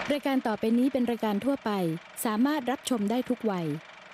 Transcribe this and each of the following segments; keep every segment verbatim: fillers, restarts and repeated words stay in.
รายการต่อไปนี้เป็นรายการทั่วไปสามารถรับชมได้ทุกวัย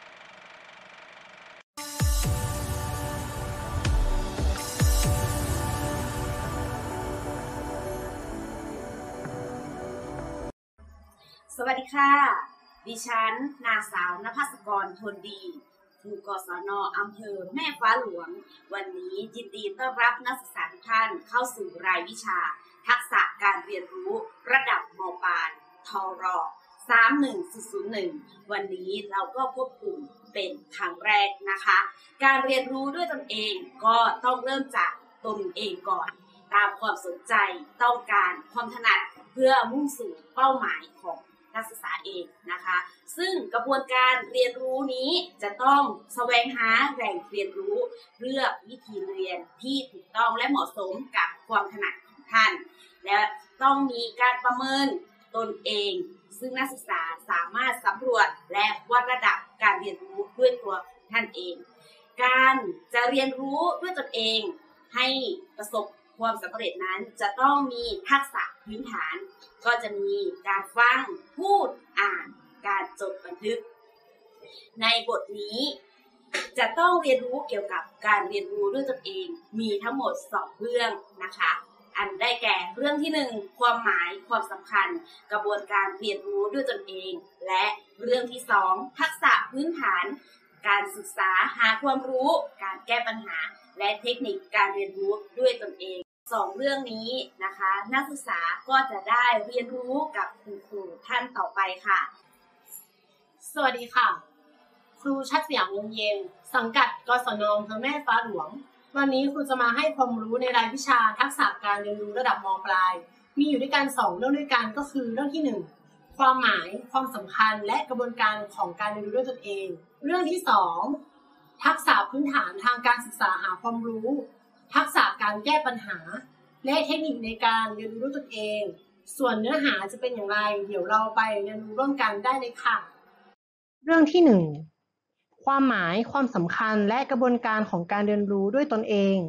สวัสดีค่ะดิฉันนางสาวนภัสกรทนดีครูกศน.อำเภอแม่ฟ้าหลวงวันนี้ยินดีต้อนรับนักศึกษาทุกท่านเข้าสู่รายวิชาทักษะการเรียนรู้ระดับม.ปลายทรสามหนึ่งศูนย์ศูนย์หนึ่งวันนี้เราก็พบกลุ่มเป็นครั้งแรกนะคะการเรียนรู้ด้วยตนเองก็ต้องเริ่มจากตนเองก่อนตามความสนใจต้องการความถนัดเพื่อมุ่งสู่เป้าหมายของนักศึกษาเองนะคะซึ่งกระบวนการเรียนรู้นี้จะต้องแสวงหาแหล่งเรียนรู้เลือกวิธีเรียนที่ถูกต้องและเหมาะสมกับความถนัดของท่านและต้องมีการประเมินตนเองซึ่งนักศึกษาสามารถสำรวจและวัดระดับการเรียนรู้ด้วยตัวท่านเองการจะเรียนรู้ด้วยตนเองให้ประสบความสำเร็จนั้นจะต้องมีทักษะพื้นฐานก็จะมีการฟังพูดอ่านการจดบันทึกในบทนี้จะต้องเรียนรู้เกี่ยวกับการเรียนรู้ด้วยตนเองมีทั้งหมดสองเรื่องนะคะอันได้แก่เรื่องที่หนึ่งความหมายความสำคัญกระบวนการเรียนรู้ด้วยตนเองและเรื่องที่สองทักษะพื้นฐานการศึกษาหาความรู้การแก้ปัญหาและเทคนิคการเรียนรู้ด้วยตนเองสองเรื่องนี้นะคะนักศึกษาก็จะได้เรียนรู้กับคุณครูท่านต่อไปค่ะสวัสดีค่ะครูชัดสยามวงเย็นสังกัดกศน.อำเภอแม่ฟ้าหลวงวันนี้ครูจะมาให้ความรู้ในรายวิชาทักษะการเรียนรู้ระดับม.ปลายมีอยู่ด้วยกันสองเรื่องด้วยกันก็คือเรื่องที่หนึ่งความหมายความสำคัญและกระบวนการของการเรียนรู้ด้วยตนเองเรื่องที่สองทักษะพื้นฐานทางการศึกษาหาความรู้ทักษะการแก้ปัญหาและเทคนิคในการเรียนรู้ด้วยตนเองส่วนเนื้อหาจะเป็นอย่างไรเดี๋ยวเราไปเรียนรู้ร่วมกันได้เลยค่ะเรื่องที่หนึ่งความหมายความสำคัญและกระบวนการของการเรียนรู้ด้วยตนเอง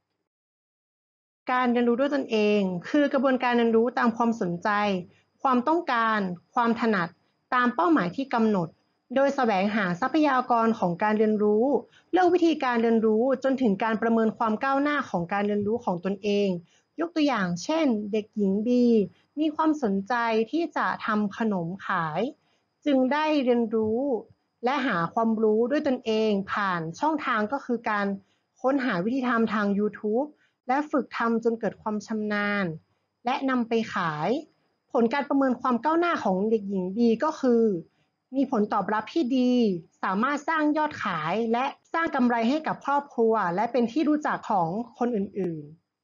การเรียนรู้ด้วยตนเองคือกระบวนการเรียนรู้ตามความสนใจความต้องการความถนัดตามเป้าหมายที่กำหนดโดยแสวงหาทรัพยากรของการเรียนรู้เลือกวิธีการเรียนรู้จนถึงการประเมินความก้าวหน้าของการเรียนรู้ของตนเองยกตัวอย่างเช่นเด็กหญิงบีมีความสนใจที่จะทำขนมขายจึงได้เรียนรู้และหาความรู้ด้วยตนเองผ่านช่องทางก็คือการค้นหาวิธีทำทาง YouTube และฝึกทำจนเกิดความชำนาญและนำไปขายผลการประเมินความก้าวหน้าของเด็กหญิงบีก็คือมีผลตอบรับที่ดีสามารถสร้างยอดขายและสร้างกำไรให้กับครอบครัวและเป็นที่รู้จักของคนอื่น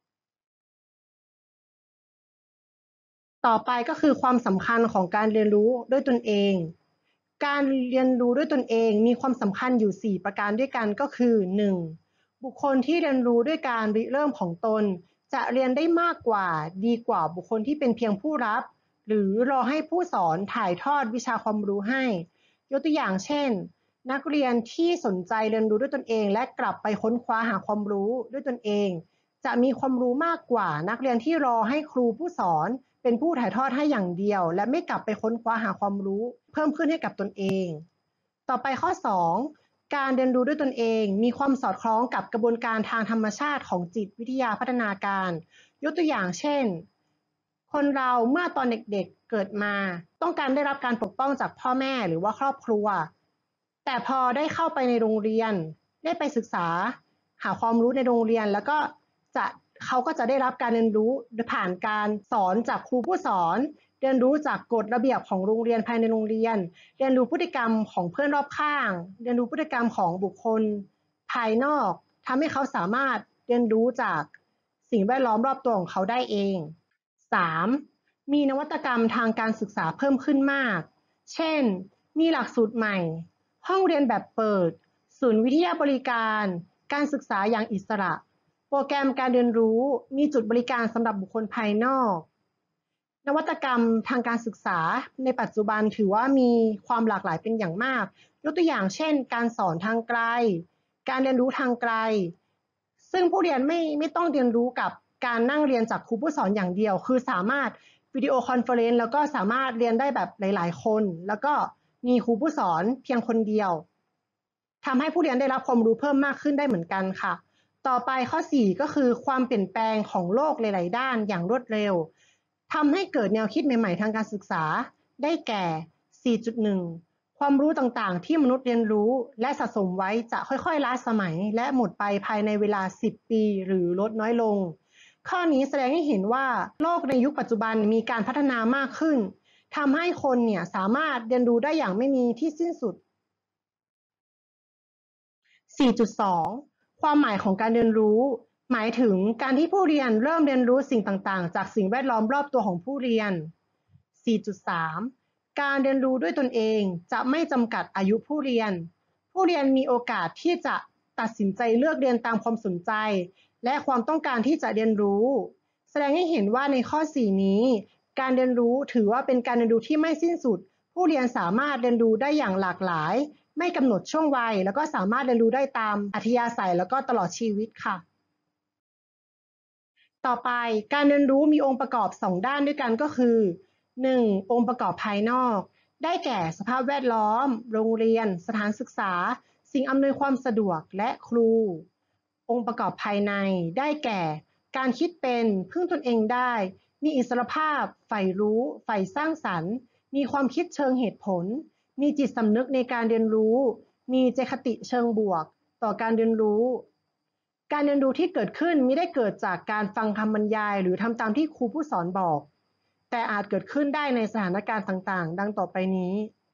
ๆต่อไปก็คือความสำคัญของการเรียนรู้ด้วยตนเองการเรียนรู้ด้วยตนเองมีความสำคัญอยู่สี่ประการด้วยกันก็คือ หนึ่ง บุคคลที่เรียนรู้ด้วยการริเริ่มของตนจะเรียนได้มากกว่าดีกว่าบุคคลที่เป็นเพียงผู้รับหรือรอให้ผู้สอนถ่ายทอดวิชาความรู้ให้ยกตัวอย่างเช่นนักเรียนที่สนใจเรียนรู้ด้วยตนเองและกลับไปค้นคว้าหาความรู้ด้วยตนเองจะมีความรู้มากกว่านักเรียนที่รอให้ครูผู้สอนเป็นผู้ถ่ายทอดให้อย่างเดียวและไม่กลับไปค้นคว้าหาความรู้เพิ่มขึ้นให้กับตนเองต่อไปข้อสองการเรียนรู้ด้วยตนเองมีความสอดคล้องกับกระบวนการทางธรรมชาติของจิตวิทยาพัฒนาการยกตัวอย่างเช่นคนเราเมื่อตอนเด็กๆเกิดมาต้องการได้รับการปกป้องจากพ่อแม่หรือว่าครอบครัวแต่พอได้เข้าไปในโรงเรียนได้ไปศึกษาหาความรู้ในโรงเรียนแล้วก็จะเขาก็จะได้รับการเรียนรู้ผ่านการสอนจากครูผู้สอนเรียนรู้จากกฎระเบียบของโรงเรียนภายในโรงเรียนเรียนรู้พฤติกรรมของเพื่อนรอบข้างเรียนรู้พฤติกรรมของบุคคลภายนอกทำให้เขาสามารถเรียนรู้จากสิ่งแวดล้อมรอบตัวของเขาได้เอง สาม มีนวัตกรรมทางการศึกษาเพิ่มขึ้นมากเช่นมีหลักสูตรใหม่ห้องเรียนแบบเปิดศูนย์วิทยาบริการการศึกษาอย่างอิสระโปรแกรมการเรียนรู้มีจุดบริการสำหรับบุคคลภายนอกนวัตกรรมทางการศึกษาในปัจจุบันถือว่ามีความหลากหลายเป็นอย่างมากยกตัวอย่างเช่นการสอนทางไกลการเรียนรู้ทางไกลซึ่งผู้เรียนไม่ไม่ต้องเรียนรู้กับการนั่งเรียนจากครูผู้สอนอย่างเดียวคือสามารถวิดีโอคอนเฟอเรนซ์แล้วก็สามารถเรียนได้แบบหลายๆคนแล้วก็มีครูผู้สอนเพียงคนเดียวทำให้ผู้เรียนได้รับความรู้เพิ่มมากขึ้นได้เหมือนกันค่ะต่อไปข้อสี่ก็คือความเปลี่ยนแปลงของโลกหลายๆด้านอย่างรวดเร็วทำให้เกิดแนวคิดใหม่ๆทางการศึกษาได้แก่ สี่จุดหนึ่ง ความรู้ต่างๆที่มนุษย์เรียนรู้และสะสมไว้จะค่อยๆล้าสมัยและหมดไปภายในเวลาสิบปีหรือลดน้อยลงข้อนี้แสดงให้เห็นว่าโลกในยุคปัจจุบันมีการพัฒนามากขึ้นทำให้คนเนี่ยสามารถเรียนรู้ได้อย่างไม่มีที่สิ้นสุด สี่จุดสอง ความหมายของการเรียนรู้หมายถึงการที่ผู้เรียนเริ่มเรียนรู้สิ่งต่างๆจากสิ่งแวดล้อมรอบตัวของผู้เรียน สี่จุดสาม การเรียนรู้ด้วยตนเองจะไม่จำกัดอายุผู้เรียนผู้เรียนมีโอกาสที่จะตัดสินใจเลือกเรียนตามความสนใจและความต้องการที่จะเรียนรู้แสดงให้เห็นว่าในข้อสี่นี้การเรียนรู้ถือว่าเป็นการเรียนรู้ที่ไม่สิ้นสุดผู้เรียนสามารถเรียนรู้ได้อย่างหลากหลายไม่กำหนดช่วงวัยแล้วก็สามารถเรียนรู้ได้ตามอัธยาศัยแล้วก็ตลอดชีวิตค่ะต่อไปการเรียนรู้มีองค์ประกอบสองด้านด้วยกันก็คือหนึ่งองค์ประกอบภายนอกได้แก่สภาพแวดล้อมโรงเรียนสถานศึกษาสิ่งอำนวยความสะดวกและครูองค์ประกอบภายในได้แก่การคิดเป็นพึ่งตนเองได้มีอิสรภาพใฝ่รู้ใฝ่สร้างสรรค์มีความคิดเชิงเหตุผลมีจิตสำนึกในการเรียนรู้มีเจตคติเชิงบวกต่อการเรียนรู้การเรียนรู้ที่เกิดขึ้นไม่ได้เกิดจากการฟังคำบรรยายหรือทำตามที่ครูผู้สอนบอกแต่อาจเกิดขึ้นได้ในสถานการณ์ต่างๆดังต่อไปนี้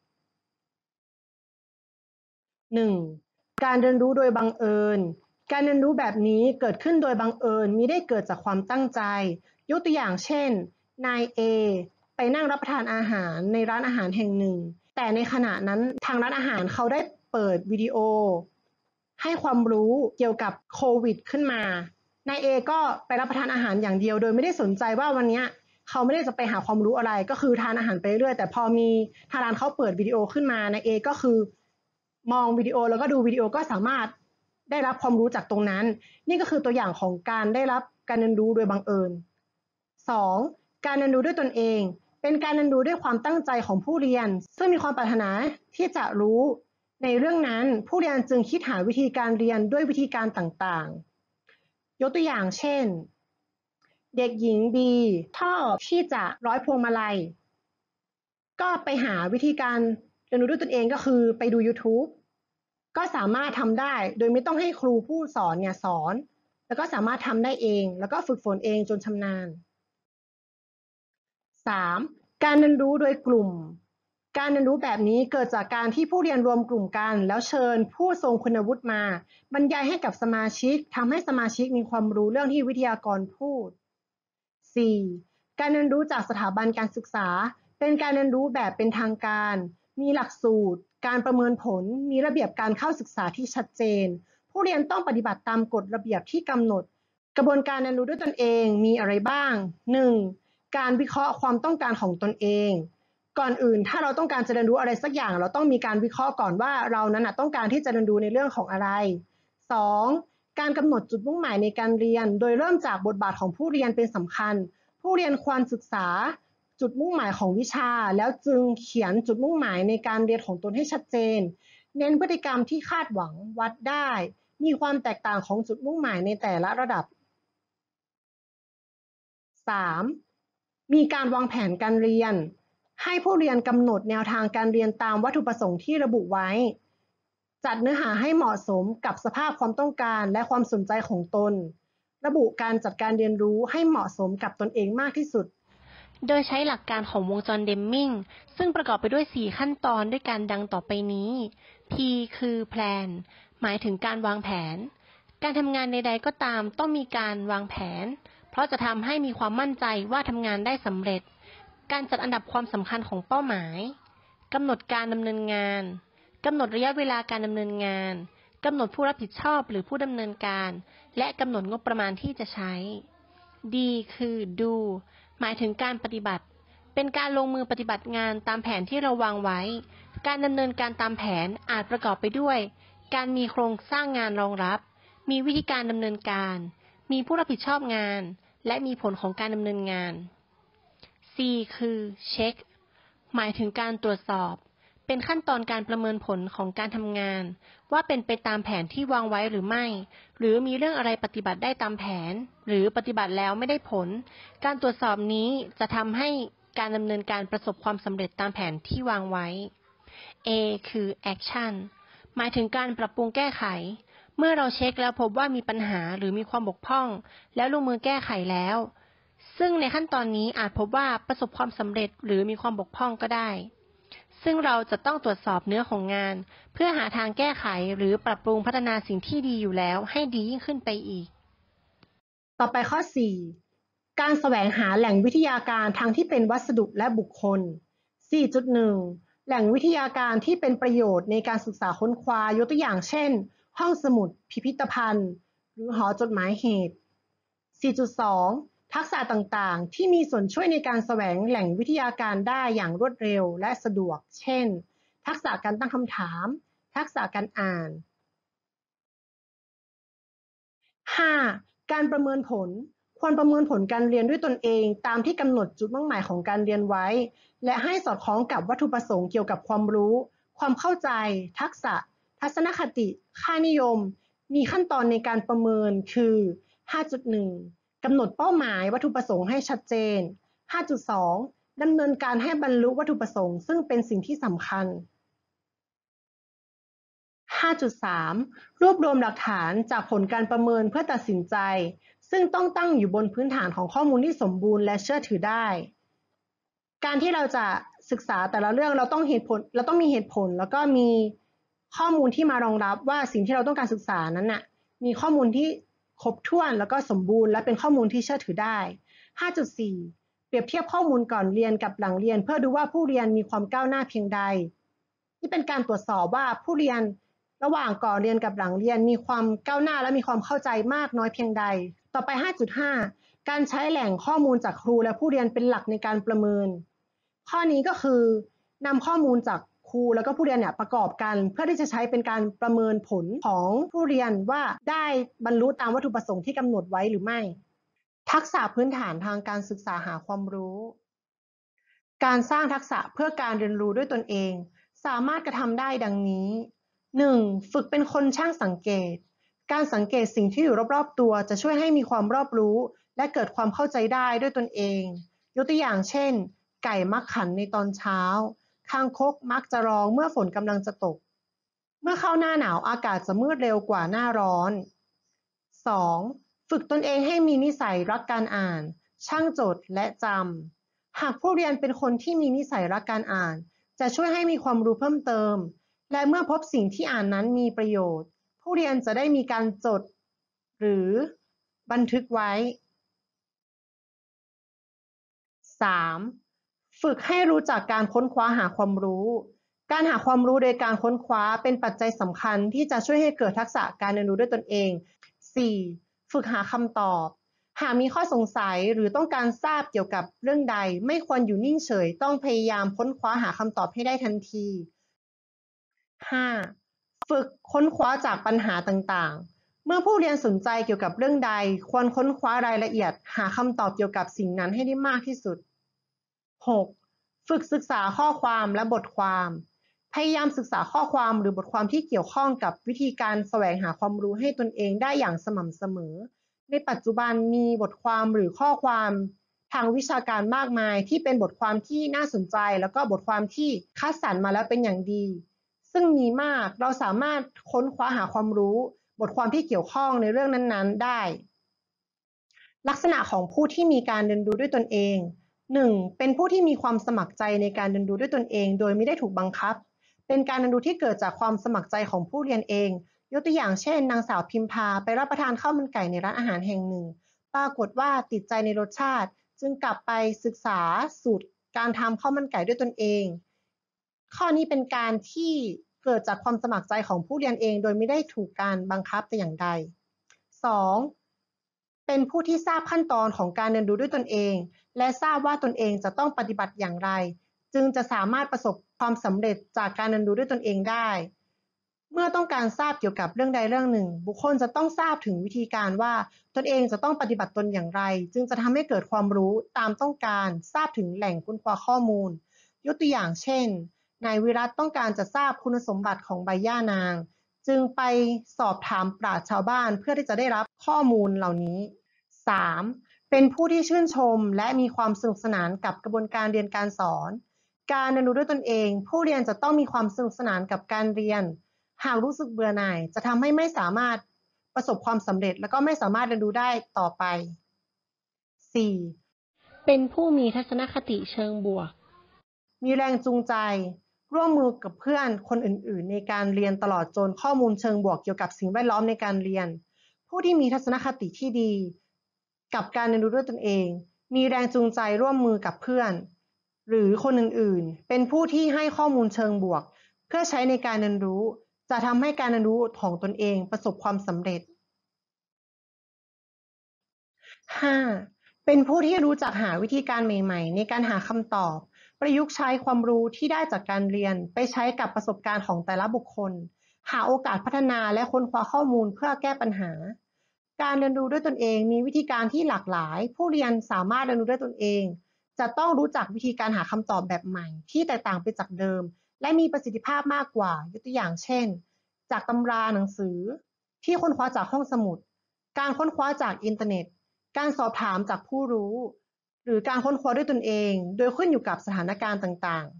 หนึ่ง การเรียนรู้โดยบังเอิญการเรียนรู้แบบนี้เกิดขึ้นโดยบังเอิญมิได้เกิดจากความตั้งใจยกตัวอย่างเช่นนาย A ไปนั่งรับประทานอาหารในร้านอาหารแห่งหนึ่งแต่ในขณะนั้นทางร้านอาหารเขาได้เปิดวิดีโอให้ความรู้เกี่ยวกับโควิดขึ้นมานาย A ก็ไปรับประทานอาหารอย่างเดียวโดยไม่ได้สนใจว่าวันนี้เขาไม่ได้จะไปหาความรู้อะไรก็คือทานอาหารไปเรื่อยแต่พอมีทางร้านเขาเปิดวิดีโอขึ้นมานาย A ก็คือมองวิดีโอแล้วก็ดูวิดีโอก็สามารถได้รับความรู้จากตรงนั้นนี่ก็คือตัวอย่างของการได้รับการเรียนรู้โดยบังเอิญ สอง การเรียนรู้ด้วยตนเองเป็นการเรียนรู้ด้วยความตั้งใจของผู้เรียนซึ่งมีความปรารถนาที่จะรู้ในเรื่องนั้นผู้เรียนจึงคิดหาวิธีการเรียนด้วยวิธีการต่างๆยกตัวอย่างเช่นเด็กหญิง B ชอบที่จะร้อยพวงมาลัยก็ไปหาวิธีการเรียนรู้ด้วยตนเองก็คือไปดู YouTube ก็สามารถทำได้โดยไม่ต้องให้ครูผู้สอนเนี่ยสอนแล้วก็สามารถทำได้เองแล้วก็ฝึกฝนเองจนชำนาญ สาม การเรียนรู้โดยกลุ่มการเรียนรู้แบบนี้เกิดจากการที่ผู้เรียนรวมกลุ่มกันแล้วเชิญผู้ทรงคุณวุฒิมาบรรยายให้กับสมาชิกทำให้สมาชิกมีความรู้เรื่องที่วิทยากรพูด สี่ การเรียนรู้จากสถาบันการศึกษาเป็นการเรียนรู้แบบเป็นทางการมีหลักสูตรการประเมินผลมีระเบียบการเข้าศึกษาที่ชัดเจนผู้เรียนต้องปฏิบัติตามกฎระเบียบที่กำหนดกระบวนการเรียนรู้ด้วยตนเองมีอะไรบ้าง หนึ่ง การวิเคราะห์ความต้องการของตนเองก่อนอื่นถ้าเราต้องการจะเรียนรู้อะไรสักอย่างเราต้องมีการวิเคราะห์ก่อนว่าเรานั้นต้องการที่จะเรียนรู้ในเรื่องของอะไร สอง การกำหนดจุดมุ่งหมายในการเรียนโดยเริ่มจากบทบาทของผู้เรียนเป็นสำคัญผู้เรียนควรศึกษาจุดมุ่งหมายของวิชาแล้วจึงเขียนจุดมุ่งหมายในการเรียนของตนให้ชัดเจนเน้นพฤติกรรมที่คาดหวังวัดได้มีความแตกต่างของจุดมุ่งหมายในแต่ละระดับ สาม มีการวางแผนการเรียนให้ผู้เรียนกำหนดแนวทางการเรียนตามวัตถุประสงค์ที่ระบุไว้จัดเนื้อหาให้เหมาะสมกับสภาพความต้องการและความสนใจของตนระบุการจัดการเรียนรู้ให้เหมาะสมกับตนเองมากที่สุดโดยใช้หลักการของวงจรเดมมิงซึ่งประกอบไปด้วยสี่ขั้นตอนด้วยกันดังต่อไปนี้ P คือ Plan หมายถึงการวางแผนการทำงานใดๆก็ตามต้องมีการวางแผนเพราะจะทำให้มีความมั่นใจว่าทำงานได้สำเร็จการจัดอันดับความสำคัญของเป้าหมายกำหนดการดำเนินงานกำหนดระยะเวลาการดำเนินงานกำหนดผู้รับผิดชอบหรือผู้ดำเนินการและกำหนดงบประมาณที่จะใช้ D คือ Do หมายถึงการปฏิบัติเป็นการลงมือปฏิบัติงานตามแผนที่เราวางไว้การดำเนินการตามแผนอาจประกอบไปด้วยการมีโครงสร้างงานรองรับมีวิธีการดำเนินการมีผู้รับผิดชอบงานและมีผลของการดำเนินงาน C C คือ check หมายถึงการตรวจสอบเป็นขั้นตอนการประเมินผลของการทำงานว่าเป็นไปตามแผนที่วางไว้หรือไม่หรือมีเรื่องอะไรปฏิบัติได้ตามแผนหรือปฏิบัติแล้วไม่ได้ผลการตรวจสอบนี้จะทำให้การดำเนินการประสบความสำเร็จตามแผนที่วางไว้ A คือ action หมายถึงการปรับปรุงแก้ไขเมื่อเราเช็คแล้วพบว่ามีปัญหาหรือมีความบกพร่องแล้วลงมือแก้ไขแล้วซึ่งในขั้นตอนนี้อาจพบว่าประสบความสำเร็จหรือมีความบกพร่องก็ได้ซึ่งเราจะต้องตรวจสอบเนื้อของงานเพื่อหาทางแก้ไขหรือปรับปรุงพัฒนาสิ่งที่ดีอยู่แล้วให้ดียิ่งขึ้นไปอีกต่อไปข้อ สี่ การแสวงหาแหล่งวิทยาการทางที่เป็นวัสดุและบุคคล สี่จุดหนึ่ง แหล่งวิทยาการที่เป็นประโยชน์ในการศึกษาค้นคว้ายกตัวอย่างเช่นห้องสมุดพิพิธภัณฑ์หรือหอจดหมายเหตุ สี่จุดสอง ทักษะต่างๆที่มีส่วนช่วยในการแสวงแหล่งวิทยาการได้อย่างรวดเร็วและสะดวกเช่นทักษะการตั้งคำถามทักษะการอ่าน ห้า การประเมินผลควรประเมินผลการเรียนด้วยตนเองตามที่กำหนดจุดมุ่งหมายของการเรียนไว้และให้สอดคล้องกับวัตถุประสงค์เกี่ยวกับความรู้ความเข้าใจทักษะทัศนคติค่านิยมมีขั้นตอนในการประเมินคือ ห้าจุดหนึ่ง กำหนดเป้าหมายวัตถุประสงค์ให้ชัดเจน ห้าจุดสอง ดำเนินการให้บรรลุวัตถุประสงค์ซึ่งเป็นสิ่งที่สำคัญ ห้าจุดสาม รวบรวมหลักฐานจากผลการประเมินเพื่อตัดสินใจซึ่งต้องตั้งอยู่บนพื้นฐานของข้อมูลที่สมบูรณ์และเชื่อถือได้การที่เราจะศึกษาแต่ละเรื่องเราต้องเหตุผลเราต้องมีเหตุผลแล้วก็มีข้อมูลที่มารองรับว่าสิ่งที่เราต้องการศึกษานั้นน่ะมีข้อมูลที่ครบถ้วนแล้วก็สมบูรณ์และเป็นข้อมูลที่เชื่อถือได้ ห้าจุดสี่ เปรียบเทียบข้อมูลก่อนเรียนกับหลังเรียนเพื่อดูว่าผู้เรียนมีความก้าวหน้าเพียงใดที่เป็นการตรวจสอบว่าผู้เรียนระหว่างก่อนเรียนกับหลังเรียนมีความก้าวหน้าและมีความเข้าใจมากน้อยเพียงใดต่อไป ห้าจุดห้า การใช้แหล่งข้อมูลจากครูและผู้เรียนเป็นหลักในการประเมินข้อนี้ก็คือนำข้อมูลจากครูแล้วก็ผู้เรียนเนี่ยประกอบกันเพื่อที่จะใช้เป็นการประเมินผลของผู้เรียนว่าได้บรรลุตามวัตถุประสงค์ที่กำหนดไว้หรือไม่ทักษะพื้นฐานทางการศึกษาหาความรู้การสร้างทักษะเพื่อการเรียนรู้ด้วยตนเองสามารถกระทำได้ดังนี้ หนึ่ง ฝึกเป็นคนช่างสังเกตการสังเกตสิ่งที่อยู่รอบๆตัวจะช่วยให้มีความรอบรู้และเกิดความเข้าใจได้ด้วยตนเองยกตัวอย่างเช่นไก่มักขันในตอนเช้าคางคกมักจะร้องเมื่อฝนกำลังจะตกเมื่อเข้าหน้าหนาวอากาศจะมืดเร็วกว่าหน้าร้อน สอง ฝึกตนเองให้มีนิสัยรักการอ่านช่างจดและจำหากผู้เรียนเป็นคนที่มีนิสัยรักการอ่านจะช่วยให้มีความรู้เพิ่มเติมและเมื่อพบสิ่งที่อ่านนั้นมีประโยชน์ผู้เรียนจะได้มีการจดหรือบันทึกไว้ สาม ฝึกให้รู้จักการค้นคว้าหาความรู้การหาความรู้โดยการค้นคว้าเป็นปัจจัยสำคัญที่จะช่วยให้เกิดทักษะการเรียนรู้ด้วยตนเอง สี่ ฝึกหาคำตอบหากมีข้อสงสัยหรือต้องการทราบเกี่ยวกับเรื่องใดไม่ควรอยู่นิ่งเฉยต้องพยายามค้นคว้าหาคำตอบให้ได้ทันที ห้า ฝึกค้นคว้าจากปัญหาต่างๆเมื่อผู้เรียนสนใจเกี่ยวกับเรื่องใดควรค้นคว้ารายละเอียดหาคำตอบเกี่ยวกับสิ่งนั้นให้ได้มากที่สุด หก ฝึกศึกษาข้อความและบทความพยายามศึกษาข้อความหรือบทความที่เกี่ยวข้องกับวิธีการแสวงหาความรู้ให้ตนเองได้อย่างสม่ำเสมอในปัจจุบันมีบทความหรือข้อความทางวิชาการมากมายที่เป็นบทความที่น่าสนใจแล้วก็บทความที่คัดสรรมาแล้วเป็นอย่างดีซึ่งมีมากเราสามารถค้นคว้าหาความรู้บทความที่เกี่ยวข้องในเรื่องนั้นๆได้ลักษณะของผู้ที่มีการเรียนรู้ด้วยตนเอง หนึ่ง เป็นผู้ที่มีความสมัครใจในการเรียนรู้ด้วยตนเองโดยไม่ได้ถูกบังคับเป็นการเรียนรู้ที่เกิดจากความสมัครใจของผู้เรียนเองยกตัวอย่างเช่นนางสาวพิมพาไปรับประทานข้าวมันไก่ในร้านอาหารแห่งหนึ่งปรากฏว่าติดใจในรสชาติจึงกลับไปศึกษาสูตรการทำข้าวมันไก่ด้วยตนเองข้อนี้เป็นการที่เกิดจากความสมัครใจของผู้เรียนเองโดยไม่ได้ถูกการบังคับแต่อย่างใด สอง เป็นผู้ที่ทราบขั้นตอนของการเรียนรู้ด้วยตนเองและทราบว่าตนเองจะต้องปฏิบัติอย่างไรจึงจะสามารถประสบความสำเร็จจากการเรียนรู้ด้วยตนเองได้เมื่อต้องการทราบเกี่ยวกับเรื่องใดเรื่องหนึ่งบุคคลจะต้องทราบถึงวิธีการว่าตนเองจะต้องปฏิบัติตนอย่างไรจึงจะทำให้เกิดความรู้ตามต้องการทราบถึงแหล่งค้นคว้าข้อมูลยกตัวอย่างเช่นนายวิรัตต้องการจะทราบคุณสมบัติของใบหญ้านางจึงไปสอบถามปราชญ์ชาวบ้านเพื่อที่จะได้รับข้อมูลเหล่านี้ สาม เป็นผู้ที่ชื่นชมและมีความสนุกสนานกับกระบวนการเรียนการสอนการเรียนรู้ด้วยตนเองผู้เรียนจะต้องมีความสนุกสนานกับการเรียนหากรู้สึกเบื่อหน่ายจะทำให้ไม่สามารถประสบความสำเร็จและก็ไม่สามารถเรียนรู้ได้ต่อไป สี่เป็นผู้มีทัศนคติเชิงบวกมีแรงจูงใจร่วมมือกับเพื่อนคนอื่นๆในการเรียนตลอดจนข้อมูลเชิงบวกเกี่ยวกับสิ่งแวดล้อมในการเรียนผู้ที่มีทัศนคติที่ดีกับการเรียนรู้ด้วยตนเองมีแรงจูงใจร่วมมือกับเพื่อนหรือคนอื่นๆเป็นผู้ที่ให้ข้อมูลเชิงบวกเพื่อใช้ในการเรียนรู้จะทำให้การเรียนรู้ของตนเองประสบความสำเร็จ ห้า เป็นผู้ที่รู้จักหาวิธีการใหม่ๆในการหาคำตอบประยุกต์ใช้ความรู้ที่ได้จากการเรียนไปใช้กับประสบการณ์ของแต่ละบุคคลหาโอกาสพัฒนาและค้นคว้าข้อมูลเพื่อแก้ปัญหาการเรียนรู้ด้วยตนเองมีวิธีการที่หลากหลายผู้เรียนสามารถเรียนรู้ด้วยตนเองจะต้องรู้จักวิธีการหาคำตอบแบบใหม่ที่แตกต่างไปจากเดิมและมีประสิทธิภาพมากกว่ายกตัวอย่างเช่นจากตำราหนังสือที่ค้นคว้าจากห้องสมุดการค้นคว้าจากอินเทอร์เน็ตการสอบถามจากผู้รู้หรือการค้นคว้าด้วยตนเองโดยขึ้นอยู่กับสถานการณ์ต่าง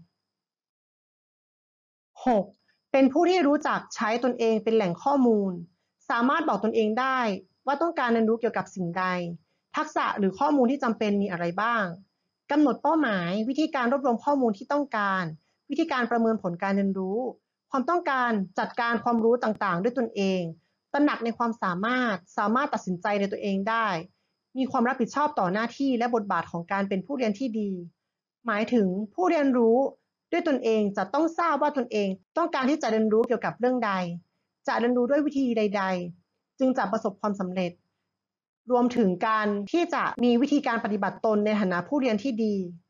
ๆ หก เป็นผู้ที่รู้จักใช้ตนเองเป็นแหล่งข้อมูลสามารถบอกตนเองได้ว่าต้องการเรียนรู้เกี่ยวกับสิ่งใดทักษะหรือข้อมูลที่จำเป็นมีอะไรบ้างกำหนดเป้าหมายวิธีการรวบรวมข้อมูลที่ต้องการวิธีการประเมินผลการเรียนรู้ความต้องการจัดการความรู้ต่างๆด้วยตนเองตระหนักในความสามารถสามารถตัดสินใจในตัวเองได้มีความรับผิดชอบต่อหน้าที่และบทบาทของการเป็นผู้เรียนที่ดีหมายถึงผู้เรียนรู้ด้วยตนเองจะต้องทราบว่าตนเองต้องการที่จะเรียนรู้เกี่ยวกับเรื่องใดจะเรียนรู้ด้วยวิธีใดๆจึงจะประสบความสำเร็จรวมถึงการที่จะมีวิธีการปฏิบัติตนในฐานะผู้เรียนที่ดี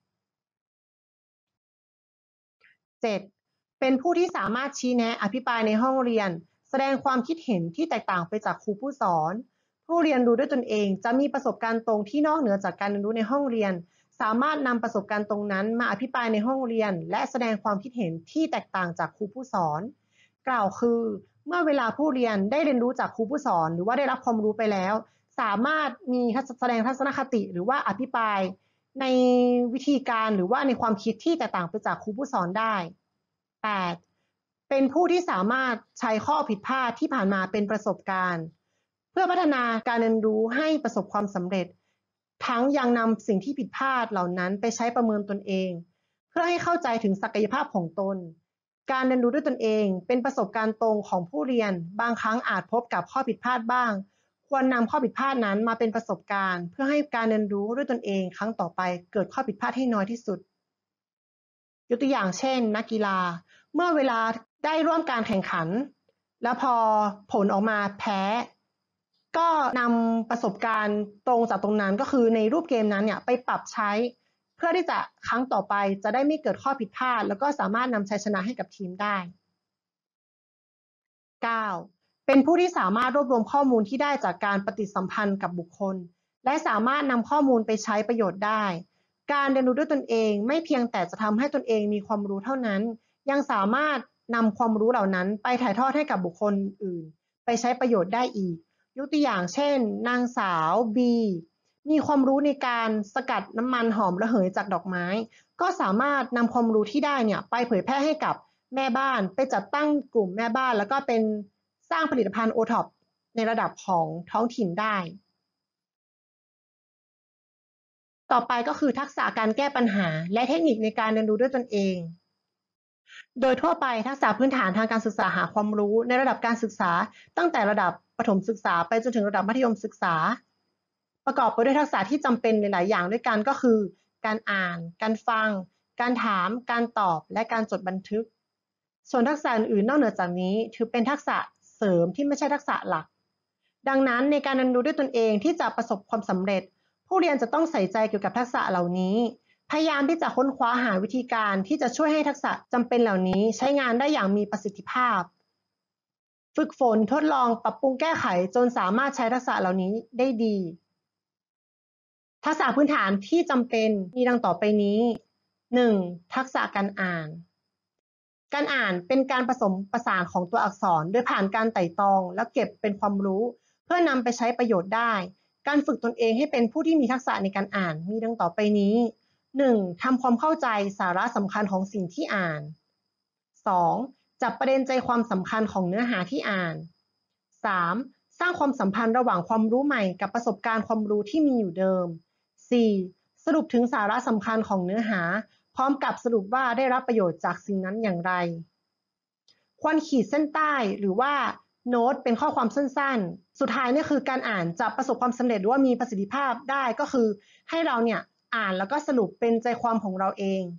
เจ็ด เป็นผู้ที่สามารถชี้แนะอภิปรายในห้องเรียนแสดงความคิดเห็นที่แตกต่างไปจากครูผู้สอนผู้เรียนรู้ด้วยตนเองจะมีประสบการณ์ตรงที่นอกเหนือจากการเรียนรู้ในห้องเรียนสามารถนำประสบการณ์ตรงนั้นมาอภิปรายในห้องเรียนและแสดงความคิดเห็นที่แตกต่างจากครูผู้สอนกล่าวคือเมื่อเวลาผู้เรียนได้เรียนรู้จากครูผู้สอนหรือว่าได้รับความรู้ไปแล้วสามารถมีแสดงทัศนคติหรือว่าอภิปรายในวิธีการหรือว่าในความคิดที่แตกต่างไปจากครูผู้สอนได้ แปด เป็นผู้ที่สามารถใช้ข้อผิดพลาดที่ผ่านมาเป็นประสบการณ์เพื่อพัฒนาการเรียนรู้ให้ประสบความสำเร็จทั้งยังนำสิ่งที่ผิดพลาดเหล่านั้นไปใช้ประเมินตนเองเพื่อให้เข้าใจถึงศักยภาพของตนการเรียนรู้ด้วยตนเองเป็นประสบการณ์ตรงของผู้เรียนบางครั้งอาจพบกับข้อผิดพลาดบ้างควรนำข้อผิดพลาดนั้นมาเป็นประสบการณ์เพื่อให้การเรียนรู้ด้วยตนเองครั้งต่อไปเกิดข้อผิดพลาดให้น้อยที่สุดยกตัวอย่างเช่นนักกีฬาเมื่อเวลาได้ร่วมการแข่งขันแล้วพอผลออกมาแพ้ก็นำประสบการณ์ตรงจากตรงนั้นก็คือในรูปเกมนั้นเนี่ยไปปรับใช้เพื่อที่จะครั้งต่อไปจะได้ไม่เกิดข้อผิดพลาดแล้วก็สามารถนำชัยชนะให้กับทีมได้ เก้า เป็นผู้ที่สามารถรวบรวมข้อมูลที่ได้จากการปฏิสัมพันธ์กับบุคคลและสามารถนำข้อมูลไปใช้ประโยชน์ได้การเรียนรู้ด้วยตนเองไม่เพียงแต่จะทำให้ตนเองมีความรู้เท่านั้นยังสามารถนำความรู้เหล่านั้นไปถ่ายทอดให้กับบุคคลอื่นไปใช้ประโยชน์ได้อีกยกตัวอย่างเช่นนางสาวบีมีความรู้ในการสกัดน้ำมันหอมระเหยจากดอกไม้ก็สามารถนำความรู้ที่ได้เนี่ยไปเผยแพร่ให้กับแม่บ้านไปจัดตั้งกลุ่มแม่บ้านแล้วก็เป็นสร้างผลิตภัณฑ์โอท็อปในระดับของท้องถิ่นได้ต่อไปก็คือทักษะการแก้ปัญหาและเทคนิคในการเรียนรู้ด้วยตนเองโดยทั่วไปทักษะพื้นฐานทางการศึกษาหาความรู้ในระดับการศึกษาตั้งแต่ระดับประถมศึกษาไปจนถึงระดับมัธยมศึกษาประกอบไปด้วยทักษะที่จำเป็นหลายๆอย่างด้วยกันก็คือการอ่านการฟังการถามการตอบและการจดบันทึกส่วนทักษะอื่นๆนอกเหนือจากนี้ถือเป็นทักษะเสริมที่ไม่ใช่ทักษะหลักดังนั้นในการเรียนรู้ด้วยตนเองที่จะประสบความสำเร็จผู้เรียนจะต้องใส่ใจเกี่ยวกับทักษะเหล่านี้พยายามที่จะค้นคว้าหาวิธีการที่จะช่วยให้ทักษะจำเป็นเหล่านี้ใช้งานได้อย่างมีประสิทธิภาพฝึกฝนทดลองปรับปรุงแก้ไขจนสามารถใช้ทักษะเหล่านี้ได้ดีทักษะพื้นฐานที่จำเป็นมีดังต่อไปนี้ หนึ่ง. ทักษะการอ่านการอ่านเป็นการผสมประสานของตัวอักษรโดยผ่านการไต่ตรองและเก็บเป็นความรู้เพื่อนำไปใช้ประโยชน์ได้การฝึกตนเองให้เป็นผู้ที่มีทักษะในการอ่านมีดังต่อไปนี้ หนึ่ง. ทำความเข้าใจสาระสำคัญของสิ่งที่อ่าน สอง. จับประเด็นใจความสำคัญของเนื้อหาที่อ่าน สาม. สร้างความสัมพันธ์ระหว่างความรู้ใหม่กับประสบการณ์ความรู้ที่มีอยู่เดิม สี่. สรุปถึงสาระสำคัญของเนื้อหาพร้อมกับสรุปว่าได้รับประโยชน์จากสิ่งนั้นอย่างไรควรขีดเส้นใต้หรือว่าโน้ตเป็นข้อความสั้นๆสุดท้ายนี่คือการอ่านจะประสบความสำเร็จหรือว่ามีประสิทธิภาพได้ก็คือให้เราเนี่ยอ่านแล้วก็สรุปเป็นใจความของเราเอง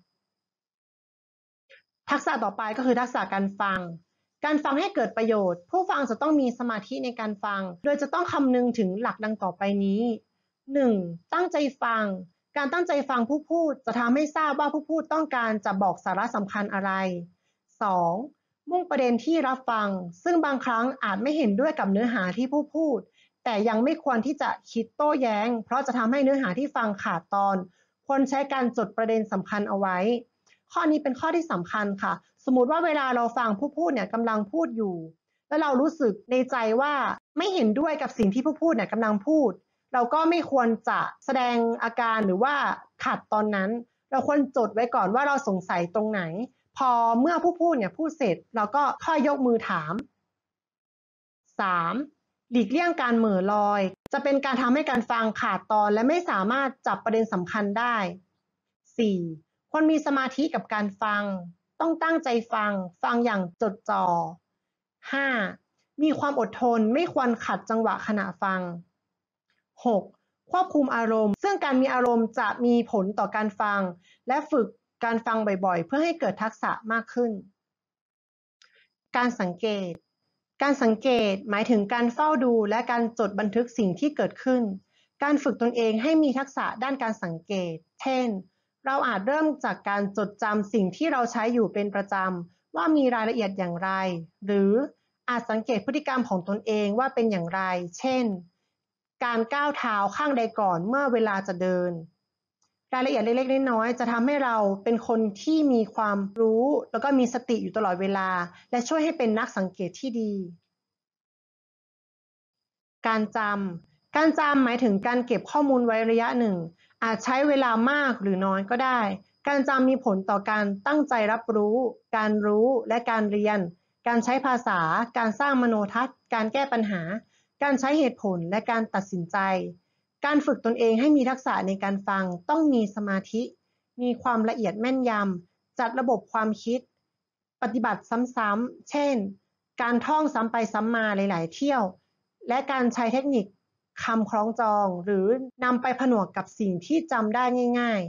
ทักษะต่อไปก็คือทักษะการฟังการฟังให้เกิดประโยชน์ผู้ฟังจะต้องมีสมาธิในการฟังโดยจะต้องคำนึงถึงหลักดังต่อไปนี้ หนึ่ง. ตั้งใจฟังการตั้งใจฟังผู้พูดจะทำให้ทราบว่าผู้พูดต้องการจะบอกสาระสำคัญอะไร สอง. มุ่งประเด็นที่รับฟังซึ่งบางครั้งอาจไม่เห็นด้วยกับเนื้อหาที่ผู้พูดแต่ยังไม่ควรที่จะคิดโต้แย้งเพราะจะทำให้เนื้อหาที่ฟังขาดตอนควรใช้การจดประเด็นสำคัญเอาไว้ข้อนี้เป็นข้อที่สำคัญค่ะสมมุติว่าเวลาเราฟังผู้พูดเนี่ยกำลังพูดอยู่แล้วเรารู้สึกในใจว่าไม่เห็นด้วยกับสิ่งที่ผู้พูดเนี่ยกำลังพูดเราก็ไม่ควรจะแสดงอาการหรือว่าขัดตอนนั้นเราควรจดไว้ก่อนว่าเราสงสัยตรงไหนพอเมื่อผู้พูดเนี่ยพูดเสร็จเราก็ค่อยยกมือถาม สาม. หลีกเลี่ยงการเหม่อลอยจะเป็นการทำให้การฟังขาดตอนและไม่สามารถจับประเด็นสำคัญได้ สี่. ควรมีสมาธิกับการฟังต้องตั้งใจฟังฟังอย่างจดจ่อ ห้า. มีความอดทนไม่ควรขัดจังหวะขณะฟัง หก. ควบคุมอารมณ์ซึ่งการมีอารมณ์จะมีผลต่อการฟังและฝึกการฟังบ่อยๆเพื่อให้เกิดทักษะมากขึ้นการสังเกตการสังเกตหมายถึงการเฝ้าดูและการจดบันทึกสิ่งที่เกิดขึ้นการฝึกตนเองให้มีทักษะด้านการสังเกตเช่นเราอาจเริ่มจากการจดจำสิ่งที่เราใช้อยู่เป็นประจำว่ามีรายละเอียดอย่างไรหรืออาจสังเกตพฤติกรรมของตนเองว่าเป็นอย่างไรเช่นการก้าวเท้าข้างใดก่อนเมื่อเวลาจะเดินรายละเอียดเล็กๆน้อยๆจะทำให้เราเป็นคนที่มีความรู้แล้วก็มีสติอยู่ตลอดเวลาและช่วยให้เป็นนักสังเกตที่ดีการจำการจำหมายถึงการเก็บข้อมูลไว้ระยะหนึ่งอาจใช้เวลามากหรือน้อยก็ได้การจำมีผลต่อการตั้งใจรับรู้การรู้และการเรียนการใช้ภาษาการสร้างมโนทัศน์การแก้ปัญหาการใช้เหตุผลและการตัดสินใจการฝึกตนเองให้มีทักษะในการฟังต้องมีสมาธิมีความละเอียดแม่นยำจัดระบบความคิดปฏิบัติซ้ำๆเช่นการท่องซ้ำไปซ้ำมาหลายๆเที่ยวและการใช้เทคนิคคำคล้องจองหรือนำไปผนวกกับสิ่งที่จำได้ง่าย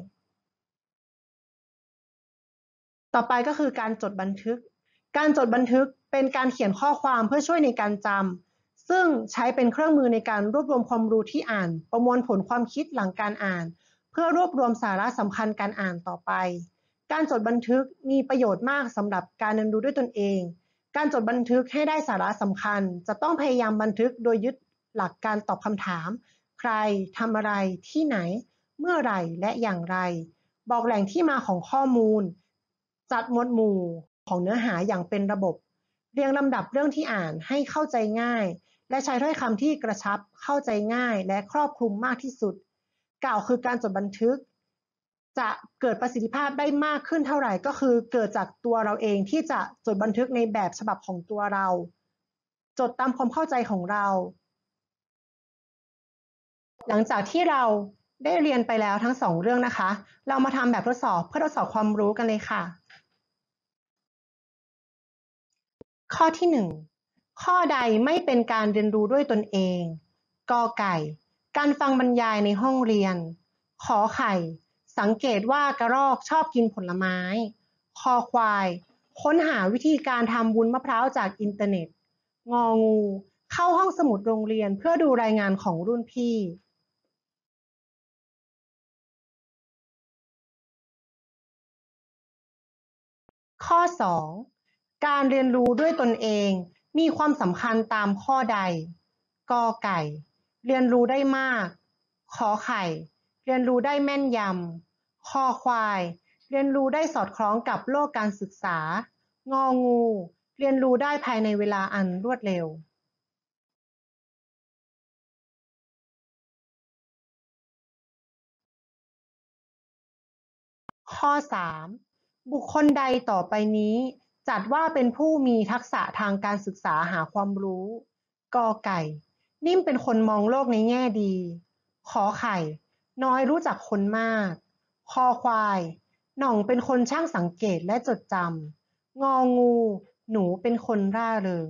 ๆต่อไปก็คือการจดบันทึกการจดบันทึกเป็นการเขียนข้อความเพื่อช่วยในการจำซึ่งใช้เป็นเครื่องมือในการรวบรวมความรู้ที่อ่านประมวลผลความคิดหลังการอ่านเพื่อรวบรวมสาระสำคัญการอ่านต่อไปการจดบันทึกมีประโยชน์มากสำหรับการเรียนรู้ด้วยตนเองการจดบันทึกให้ได้สาระสำคัญจะต้องพยายามบันทึกโดยยึดหลักการตอบคำถามใครทำอะไรที่ไหนเมื่อไหร่และอย่างไรบอกแหล่งที่มาของข้อมูลจัดหมวดหมู่ของเนื้อหาอย่างเป็นระบบเรียงลำดับเรื่องที่อ่านให้เข้าใจง่ายและใช้ถ้อยคำที่กระชับเข้าใจง่ายและครอบคลุมมากที่สุดกล่าวคือการจดบันทึกจะเกิดประสิทธิภาพได้มากขึ้นเท่าไหร่ก็คือเกิดจากตัวเราเองที่จะจดบันทึกในแบบฉบับของตัวเราจดตามความเข้าใจของเราหลังจากที่เราได้เรียนไปแล้วทั้งสองเรื่องนะคะเรามาทำแบบทดสอบเพื่อทดสอบความรู้กันเลยค่ะข้อที่หนึ่งข้อใดไม่เป็นการเรียนรู้ด้วยตนเองกอไก่การฟังบรรยายในห้องเรียนขอไข่สังเกตว่ากระรอกชอบกินผลไม้คอควายค้นหาวิธีการทำวุ้นมะพร้าวจากอินเทอร์เน็ตงองูเข้าห้องสมุดโรงเรียนเพื่อดูรายงานของรุ่นพี่ข้อสองการเรียนรู้ด้วยตนเองมีความสำคัญตามข้อใดกอไก่เรียนรู้ได้มากขอไข่เรียนรู้ได้แม่นยำคอควายเรียนรู้ได้สอดคล้องกับโลกการศึกษางองูเรียนรู้ได้ภายในเวลาอันรวดเร็วข้อสามบุคคลใดต่อไปนี้จัดว่าเป็นผู้มีทักษะทางการศึกษาหาความรู้กอไก่นิ่มเป็นคนมองโลกในแง่ดีขอไข่น้อยรู้จักคนมากคอควายหน่องเป็นคนช่างสังเกตและจดจำงองูหนูเป็นคนร่าเริง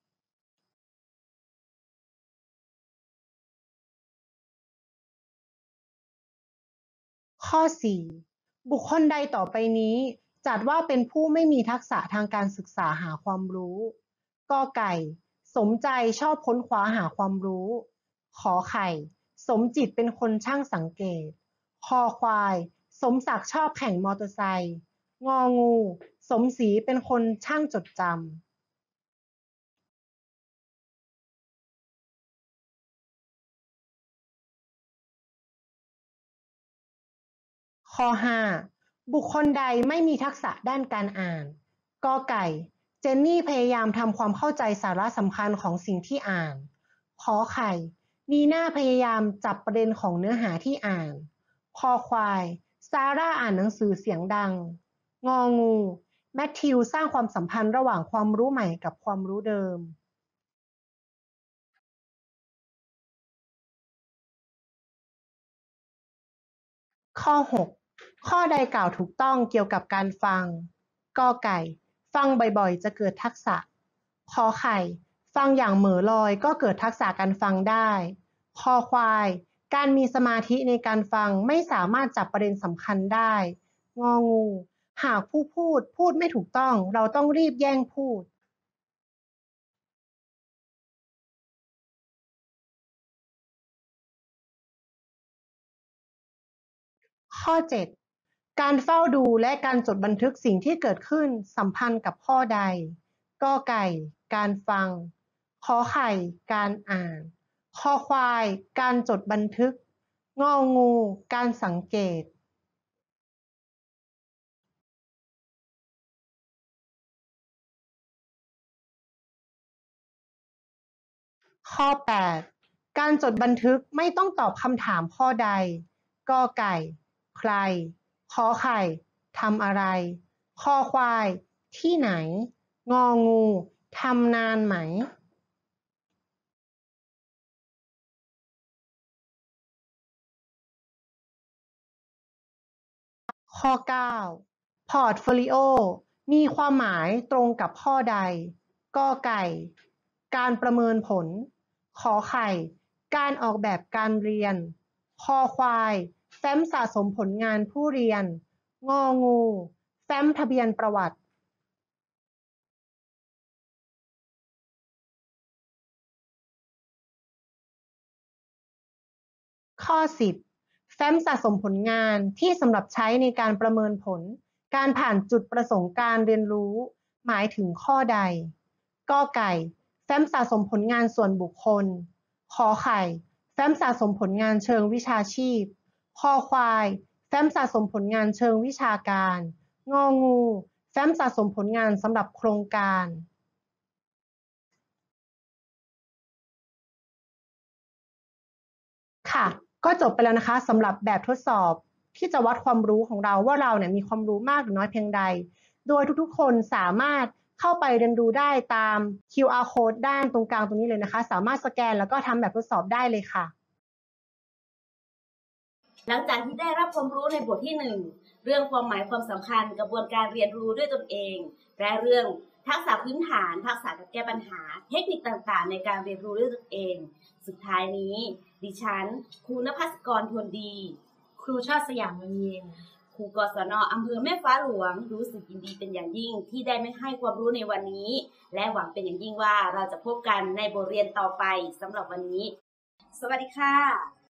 ข้อสี่บุคคลใดต่อไปนี้จัดว่าเป็นผู้ไม่มีทักษะทางการศึกษาหาความรู้กอไก่สมใจชอบค้นคว้าหาความรู้ขอไข่สมจิตเป็นคนช่างสังเกตคอควายสมศักดิ์ชอบแข่งมอเตอร์ไซค์งองูสมศรีเป็นคนช่างจดจำข้อห้าบุคคลใดไม่มีทักษะด้านการอ่านกอไก่เจนนี่พยายามทำความเข้าใจสาระสำคัญของสิ่งที่อ่านขอไข่นีน่าพยายามจับประเด็นของเนื้อหาที่อ่านคอควายซาร่าอ่านหนังสือเสียงดังงองูแมทธิวสร้างความสัมพันธ์ระหว่างความรู้ใหม่กับความรู้เดิมข้อหกข้อใดกล่าวถูกต้องเกี่ยวกับการฟังกอไก่ฟังบ่อยๆจะเกิดทักษะขอไข่ฟังอย่างเหม่อลอยก็เกิดทักษะการฟังได้คอควายการมีสมาธิในการฟังไม่สามารถจับประเด็นสำคัญได้งองูหากผู้พูดพูดไม่ถูกต้องเราต้องรีบแย่งพูดข้อเจ็ดการเฝ้าดูและการจดบันทึกสิ่งที่เกิดขึ้นสัมพันธ์กับข้อใดกอไก่การฟังขอไข่การอ่านคอควายการจดบันทึกงองูการสังเกตข้อแปดการจดบันทึกไม่ต้องตอบคำถามข้อใดกอไก่ใครขอไข่ทำอะไรคอควายที่ไหนงองูทำนานไหมข้อเก้าพอร์ตโฟลิโอมีความหมายตรงกับข้อใดกอไก่การประเมินผลขอไข่การออกแบบการเรียนคอควายแฟ้มสะสมผลงานผู้เรียนงองูแฟ้มทะเบียนประวัติข้อสิบแฟ้มสะสมผลงานที่สำหรับใช้ในการประเมินผลการผ่านจุดประสงค์การเรียนรู้หมายถึงข้อใดกอไก่แฟ้มสะสมผลงานส่วนบุคคลขอไข่แฟ้มสะสมผลงานเชิงวิชาชีพคอควายแฟ้มสะสมผลงานเชิงวิชาการงองูแฟ้มสะสมผลงานสำหรับโครงการค่ะก็จบไปแล้วนะคะสำหรับแบบทดสอบที่จะวัดความรู้ของเราว่าเราเนี่ยมีความรู้มากหรือน้อยเพียงใดโดยทุกๆคนสามารถเข้าไปเรียนรู้ได้ตาม คิว อาร์ code ด้านตรงกลางตรงนี้เลยนะคะสามารถสแกนแล้วก็ทำแบบทดสอบได้เลยค่ะหลังจากที่ได้รับความรู้ในบทที่หนึ่งเรื่องความหมายความสำคัญกระบวนการเรียนรู้ด้วยตนเองและเรื่องทักษะพื้นฐานทักษะการแก้ปัญหาเทคนิคต่างๆในการเรียนรู้ด้วยตนเองสุดท้ายนี้ดิฉันครูณภัสกร ทนดีครูชาติสยามเมืองเย็นครูกศน.อำเภอแม่ฟ้าหลวงรู้สึกยินดีเป็นอย่างยิ่งที่ได้ไม่ให้ความรู้ในวันนี้และหวังเป็นอย่างยิ่งว่าเราจะพบกันในบทเรียนต่อไปสำหรับวันนี้สวัสดีค่ะ